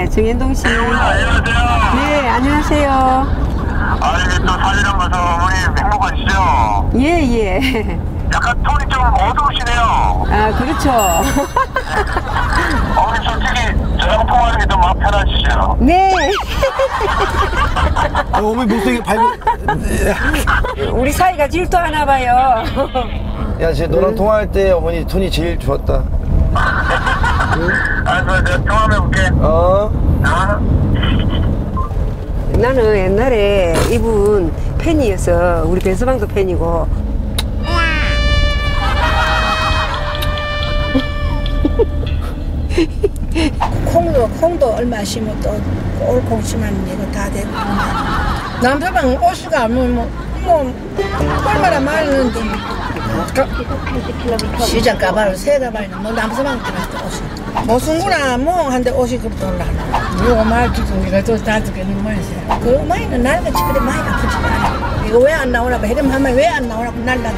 네, 정현동 씨. 안녕하세요. 네, 안녕하세요. 이게 또 사진을 봐서 어머니 행복하시죠? 예, 예. 약간 톤이 좀 어두우시네요. 아, 그렇죠. 어머니 솔직히 저랑 통화하는 게 더 마음 편하시죠? 네. 어머니 목소리 밝고. 우리 사이가 질투하나 봐요. 야, 쟤 너랑 통화할 때 어머니 톤이 제일 좋았다. 알았어, 내가 통화해 볼게. 나는 옛날에 이분 팬이어서 우리 벤서방도 팬이고. 콩도 얼마 심으면 또 올콩 심으면 이거 다 되고. 남편은 옷이가 뭐 얼마나 많은데 시장 가발을 세 가발이나 뭐 남편은 들어갔다 옷이 모순구나 뭐 한데 옷이 그렇게 올라가나 이거 말 듣고 이거 또 다 듣겠는 말이세요. 그 어머니는 날같이 그래 많이 아프지 않아. 이거 왜 안 나오라고 해름 하면 왜 안 나오라고 날라도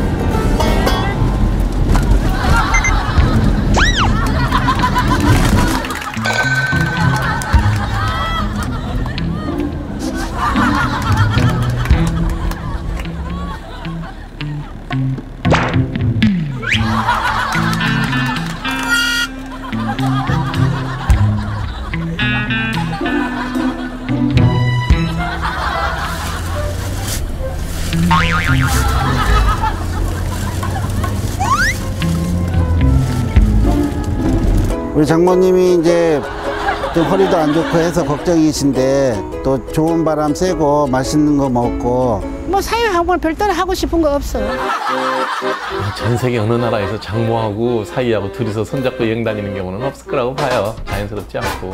우리 장모님이 이제 좀 허리도 안 좋고 해서 걱정이신데 또 좋은 바람 쐬고 맛있는 거 먹고 뭐 사회하고는 별다른 하고 싶은 거 없어요. 전 세계 어느 나라에서 장모하고 사위하고 둘이서 손잡고 여행 다니는 경우는 없을 거라고 봐요. 자연스럽지 않고.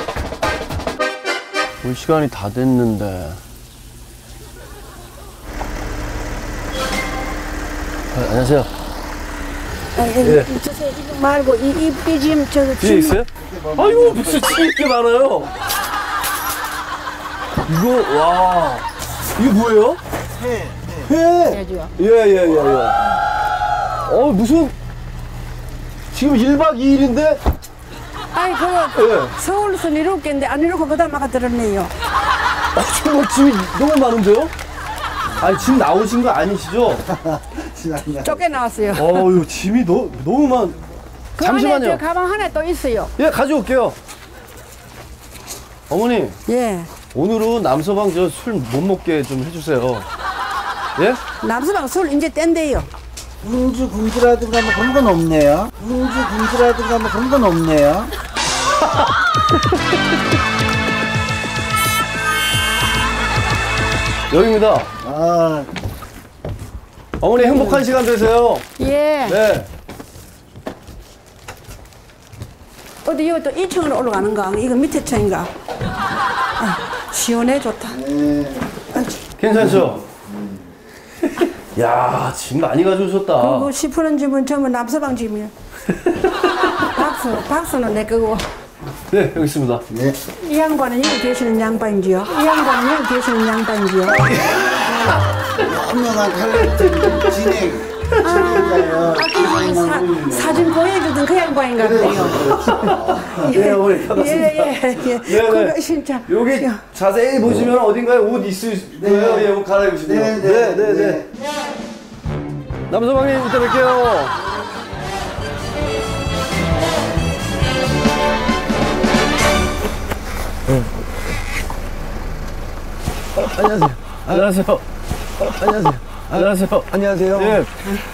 올 시간이 다 됐는데. 안녕하세요. 예. 이거 말고 이 지금 저거 뒤에 있어요? 아이고 무슨 짐이 이렇게 많아요? 이거 와 이게 뭐예요? 회. 예예예. 무슨 지금 1박 2일인데? 아이 그거 서울에서 내려올겠는데 안 내려오고 그다음 아까 들었네요. 정말 짐이 너무 많은데요? 아니 짐 나오신 거 아니시죠? 쫓겨나왔어요. 어유 짐이 너무 많. 그 잠시만요. 안에 저 가방 하나 또 있어요. 예 가져올게요. 어머니 예. 오늘은 남서방 저 술 못 먹게 좀 해주세요. 예? 남서방 술 이제 뗀대요. 운주 군주라든가 뭐 그런 건 없네요. 운주 군주라든가 뭐 그런 건 없네요. 여기입니다. 아, 어머니 행복한 시간 되세요. 예. 네. 어디 여기 또 2층으로 올라가는가? 이거 밑에 층인가? 아, 시원해 좋다. 괜찮죠? 야, 짐 많이 가져오셨다. 그리고 10% 집은 전부 남서방 집이야. 박수는 내 거고. 네, 여기 있습니다. 네. 이 양반은 여기 계시는 양반인지요? 이 양반은 여기 계시는 양반인지요? 유명한 탤런트 진행자예요. 사진 보여주던 그 양반인가 보네요. 네, 어머니 반갑습니다. 예. 그거 진짜. 여기 자세히 보시면 어딘가에 옷 있을 거예요. 예, 옷 갈아입으시면. 네. 남서방님 이따 뵐게요. 안녕하세요. 안녕하세요. 예.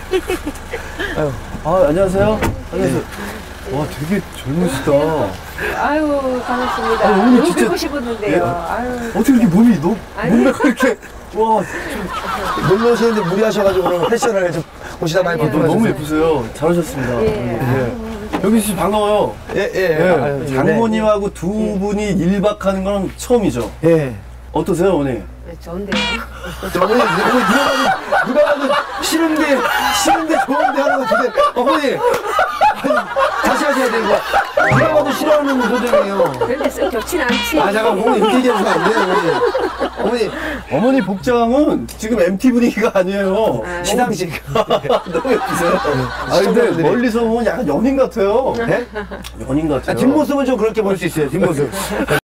안녕하세요. 와, 되게 젊으시다. 아유, 반갑습니다. 아니, 어머니 너무 진짜- 뵙고 싶었는데요. 아유. 어떻게 이렇게 몸이 몸매가 이렇게 와, 놀러 오시는데 무리하셔가지고 오늘 패션을 좀 옷이나 많이 입고 너무 예쁘세요. 잘하셨습니다. 예. 여기 씨 반가워요. 예. 장모님하고 두 분이 1박 하는 건 처음이죠. 예. 어떠세요, 어머니? 좋은데요. 어머니 누가 봐도 싫은데 좋은데 하는 거 같은데 어머니 아니, 다시 하셔야 되는 거야. 누가 봐도 싫어하는 표정이에요. 근데 썩 좋진 않지. 아 잠깐 어머니 이렇게 얘기하면 안 돼요 어머니 복장은 지금 MT 분위기가 아니에요. 시상식 너무 예쁘세요. 아 근데 멀리서 보면 약간 연인 같아요. 네? 연인 같아요. 뒷모습은 좀 그렇게 볼 수 있어요 뒷모습.